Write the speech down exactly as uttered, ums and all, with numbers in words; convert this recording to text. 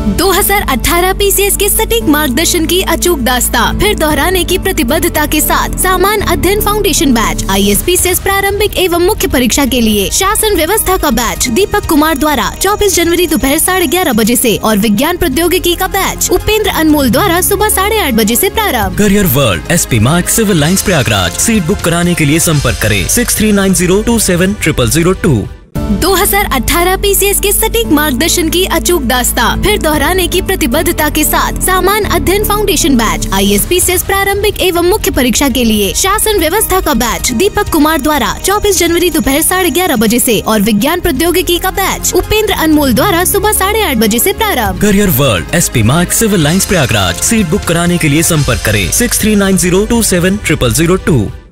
दो हज़ार अठारह पीसीएस के सटीक मार्गदर्शन की अचूक दास्तां फिर दोहराने की प्रतिबद्धता के साथ सामान अध्ययन फाउंडेशन बैच आईएएस पीसीएस प्रारंभिक एवं मुख्य परीक्षा के लिए शासन व्यवस्था का बैच दीपक कुमार द्वारा चौबीस जनवरी दोपहर साढ़े ग्यारह बजे से और विज्ञान प्रौद्योगिकी का बैच उपेंद्र अनमोल द्वारा सुबह साढ़े आठ बजे से प्रारंभ। करियर वर्ल्ड एसपी मार्क civil lines Prayagraj. Seat book कराने के लिए संपर्क करें six three nine zero two seven triple zero two. दो हज़ार अठारह पीसीएस के सटीक मार्गदर्शन की अचूक दास्तां फिर दोहराने की प्रतिबद्धता के साथ सामान अध्ययन फाउंडेशन बैच आईएएस पीसीएस प्रारंभिक एवं मुख्य परीक्षा के लिए शासन व्यवस्था का बैच दीपक कुमार द्वारा चौबीस जनवरी दोपहर साढ़े ग्यारह बजे से और विज्ञान प्रौद्योगिकी का बैच उपेंद्र अनमोल द्वारा सुबह साढ़े आठ बजे से प्रारंभ। करियर वर्ल्ड एसपी मार्क civil lines Prayagraj. Seat book कराने के लिए संपर्क करें six three nine zero two seven triple zero to.